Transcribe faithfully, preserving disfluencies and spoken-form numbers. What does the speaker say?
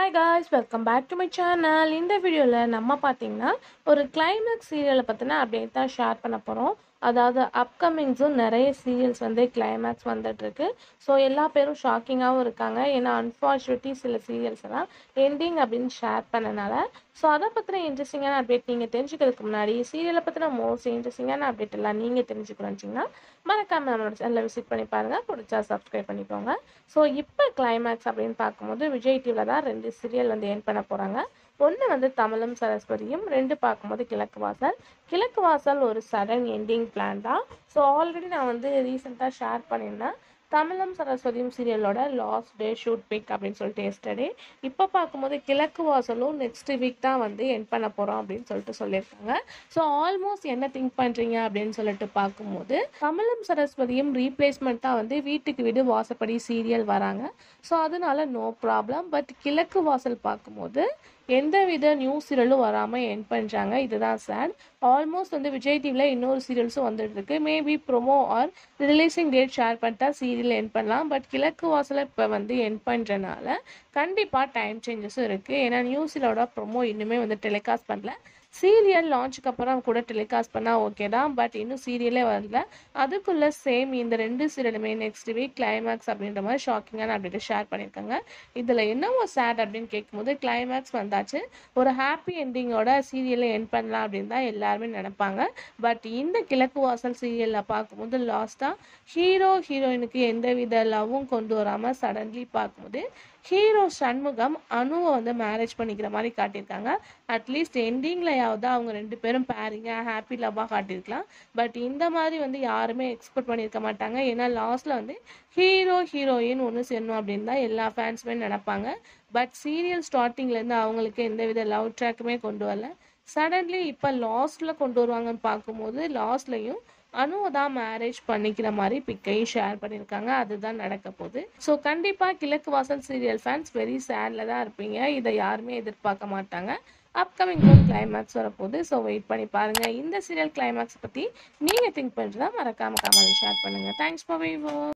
Hi guys, welcome back to my channel. இந்த வீடியோல நம்ம பாத்தீங்கன்னா ஒரு கிளைமேக்ஸ் சீரியலை பத்தின அப்டேட் தான் ஷேர் பண்ண போறோம். அதாவது அப்கமிங்ஸும் நிறைய சீரியல்ஸ் வந்து கிளைமேக்ஸ் வந்துட்டு இருக்கு. ஸோ எல்லா பேரும் ஷாக்கிங்காகவும் இருக்காங்க. ஏன்னா அன்ஃபார்ச்சுனேட்லி சில சீரியல்ஸ் எல்லாம் எண்டிங் அப்படின்னு ஷேர் பண்ணனால ஸோ அதை பற்றின இன்ட்ரெஸ்டிங்கான அப்டேட் நீங்கள் தெரிஞ்சுக்கிறதுக்கு முன்னாடி சீரியலை பற்றின மோஸ்ட் இன்ட்ரெஸ்டிங்கான அப்டேட் எல்லாம் நீங்கள் தெரிஞ்சுக்கணும்னு மறக்காம நம்மளோட சேனலை விசிட் பண்ணி பாருங்க. பிடிச்சா சப்ஸ்கிரைப் பண்ணிக்கோங்க. ஸோ இப்போ கிளைமேக்ஸ் அப்படின்னு பார்க்கும்போது விஜய் டிவியில் தான் ரெண்டு சீரியல் வந்து என் பண்ண போகிறாங்க. ஒன்று வந்து தமிழும் சரஸ்வதியும், ரெண்டு பார்க்கும்போது கிழக்கு வாசல். கிழக்கு வாசல் ஒரு சடன் எண்டிங் பிளான் தான். ஸோ ஆல்ரெடி நான் வந்து ரீசெண்டாக ஷேர் பண்ணியிருந்தேன் தமிழும் சரஸ்வதியும் சீரியலோட லாஸ்ட் டே ஷூட் பிக் அப்படின்னு சொல்லிட்டு எஸ்டர்டே. இப்போ பார்க்கும்போது கிழக்கு வாசலும் நெக்ஸ்ட் வீக் தான் வந்து என் பண்ண போகிறோம் அப்படின்னு சொல்லிட்டு சொல்லியிருக்காங்க. ஸோ ஆல்மோஸ்ட் என்ன திங்க் பண்ணுறீங்க அப்படின்னு சொல்லிட்டு பார்க்கும்போது தமிழும் சரஸ்வதியும் ரீப்ளேஸ்மெண்ட்டாக வந்து வீட்டுக்கு வீடு வாசப்படி சீரியல் வராங்க. ஸோ அதனால நோ ப்ராப்ளம். பட் கிழக்கு வாசல் பார்க்கும்போது எந்த வித நியூ சீரியலும் வராமல் என் பண்ணுறாங்க. இதுதான் சேட். ஆல்மோஸ்ட் வந்து விஜய் டிவியில் இன்னொரு சீரியல்ஸும் வந்துட்டு இருக்கு. Maybe promo or releasing date share பண்ணிட்டா சீரியல் என் பண்ணலாம். பட் கிழக்கு வாசலை இப்போ வந்து என் பண்ணுறனால கண்டிப்பாக டைம் சேஞ்சஸும் இருக்குது. ஏன்னா நியூ சீரியலோட ப்ரோமோ இன்னுமே வந்து டெலிகாஸ்ட் பண்ணல. சீரியல் லான்ச்சுக்கு அப்புறம் கூட டெலிகாஸ்ட் பண்ணால் ஓகே தான். பட் இன்னும் சீரியலே வரல. அதுக்குள்ளே சேம் இந்த ரெண்டு சீரியலுமே நெக்ஸ்ட் வீக் கிளைமேக்ஸ் அப்படின்ற மாதிரி ஷாக்கிங்கான அப்டேட்டை ஷேர் பண்ணியிருக்காங்க. இதில் என்னவோ சேட் அப்படின்னு கேட்கும்போது கிளைமேக்ஸ் வந்தாச்சு, ஒரு ஹாப்பி என்டிங்கோட சீரியலை என் பண்ணலாம் அப்படின்னு தான் எல்லாருமே நினைப்பாங்க. பட் இந்த கிழக்கு வாசல் சீரியலில் பார்க்கும்போது லாஸ்ட்டாக ஹீரோ ஹீரோயினுக்கு எந்த வித லவ்வும் கொண்டு வராமல் சடன்லி பார்க்கும்போது ஹீரோ சண்முகம் அனுவை வந்து மேரேஜ் பண்ணிக்கிற மாதிரி காட்டியிருக்காங்க. அட்லீஸ்ட் எண்டிங்லையாவது அவங்க ரெண்டு பேரும் பேரிங்காக ஹாப்பி லவ்வாக காட்டியிருக்கலாம். பட் இந்த மாதிரி வந்து யாருமே எக்ஸ்பெக்ட் பண்ணியிருக்க மாட்டாங்க. ஏன்னா லாஸ்ட்டில் வந்து ஹீரோ ஹீரோயின் ஒன்று சேரணும் அப்படின்னு தான் எல்லா ஃபேன்ஸுமே நினைப்பாங்க. பட் சீரியல் ஸ்டார்டிங்லேருந்து அவங்களுக்கு எந்த வித லவ் ட்ராக்குமே கொண்டு வரல. சடன்லி இப்போ லாஸ்ட்டில் கொண்டு வருவாங்கன்னு பார்க்கும்போது லாஸ்ட்லையும் அனுவை தான் மேரேஜ் பண்ணிக்கிற மாதிரி பிக்கையும் ஷேர் பண்ணியிருக்காங்க. அதுதான் நடக்க போகுது. ஸோ கண்டிப்பாக கிழக்கு வாசல் சீரியல் ஃபேன்ஸ் வெரி சேடில் தான் இருப்பீங்க. இதை யாருமே எதிர்பார்க்க மாட்டாங்க. அப்கமிங் ஒரு கிளைமேக்ஸ் வரப்போகுது. ஸோ வெயிட் பண்ணி பாருங்கள். இந்த சீரியல் கிளைமேக்ஸ் பற்றி நீங்கள் திங்க் பண்ணுறதா மறக்காம கமெண்ட் ஷேர் பண்ணுங்கள். Thanks for view.